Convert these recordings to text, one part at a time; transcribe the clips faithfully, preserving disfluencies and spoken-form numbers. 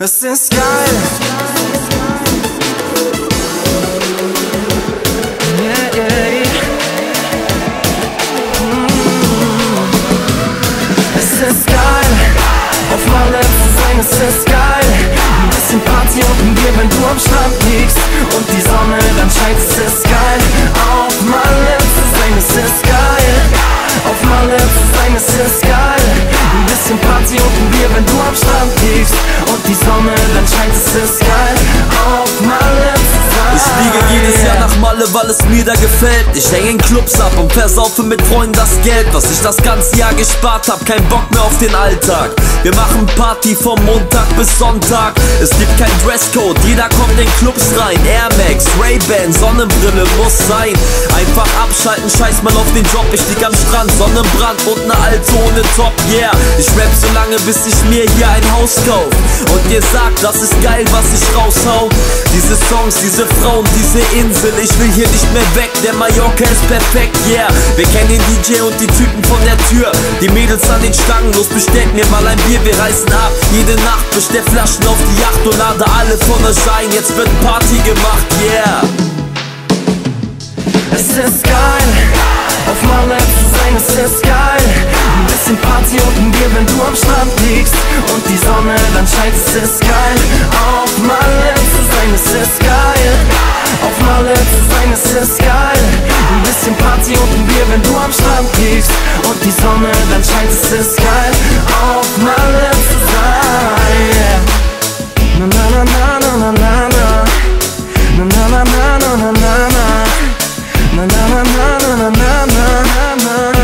Es ist geil. Yeah, yeah. Mm. Es ist geil, auf Malle zu sein, es ist geil. Ein bisschen Party und ein Bier, wenn du am Strand liegst und die Sonne dann scheint, es ist geil. Auf Malle zu sein, es ist geil. Auf Malle zu sein, es ist geil. Ein bisschen Party und ein Bier, wenn du am Strand liegst und die Sonne dann scheint, es ist geil. Auf Malle zu sein. Ich fliege jedes Jahr nach Malle, weil es mir da gefällt. Ich hänge in Clubs ab und versaufe mit Freunden das Geld, was ich das ganze Jahr gespart hab. Kein Bock mehr auf den Alltag. Wir machen Party vom Montag bis Sonntag. Es gibt kein Dresscode, jeder kommt in Clubs rein. Air Max, Ray-Ban, Sonnenbrille muss sein. Einfach abschalten, scheiß mal auf den Job. Ich lieg am Strand, Sonnenbrand und ne Alte ohne Top, yeah. Ich rap so lange, bis ich mir hier ein Haus kauf und dir sag, das ist geil, was ich raushau. Diese Songs, diese Frauen, diese Insel, ich will hier nicht mehr weg, der Mallorca ist perfekt, yeah. Wir kennen den D J und die Typen von der Tür, die Mädels an den Stangen, los bestellt mir mal ein Bier, wir reißen ab. Jede Nacht bestell Flaschen auf die Yacht und lade alle von euch ein, jetzt wird Party gemacht, yeah. Es ist geil, auf Malle zu sein, es ist geil. Ein bisschen Party und ein Bier, wenn du am Strand liegst und die Sonne dann scheint, es ist geil. Auf Malle zu sein, es ist geil. Auf Malle zu sein, es ist geil. Ein bisschen Party und ein Bier, wenn du am Strand liegst und die Sonne dann scheint, es ist geil. Auf Malle zu sein. Na na na na na na na. Na na na na na na na. Na na na na na na na na.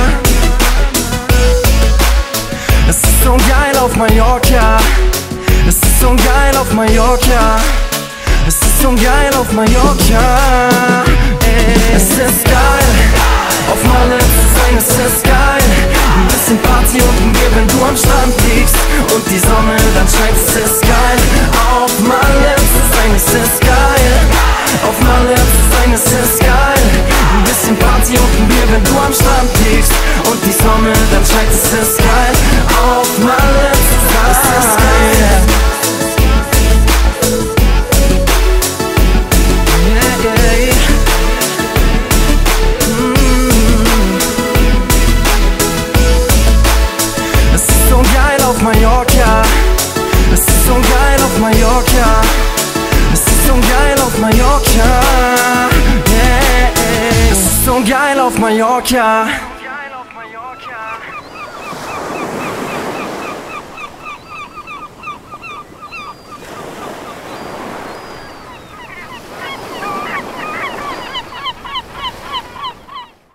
Es ist so geil auf Mallorca. Es ist so geil auf Mallorca. Es ist so geil auf Mallorca. Ey. Es ist geil, auf Malle zu sein, es ist geil. Ein bisschen Party und ein Bier, wenn du am Strand liegst und die Sonne dann scheint, es ist geil. Auf Malle zu sein, es ist geil. Auf Malle zu sein, es ist geil. Ein bisschen Party und ein Bier, wenn du am Strand liegst und die Sonne dann scheint, es ist geil. Auf Malle zu sein, es ist geil. Auf Mallorca, es ist so geil auf Mallorca, es ist so geil auf Mallorca, yeah. Es ist so geil auf Mallorca.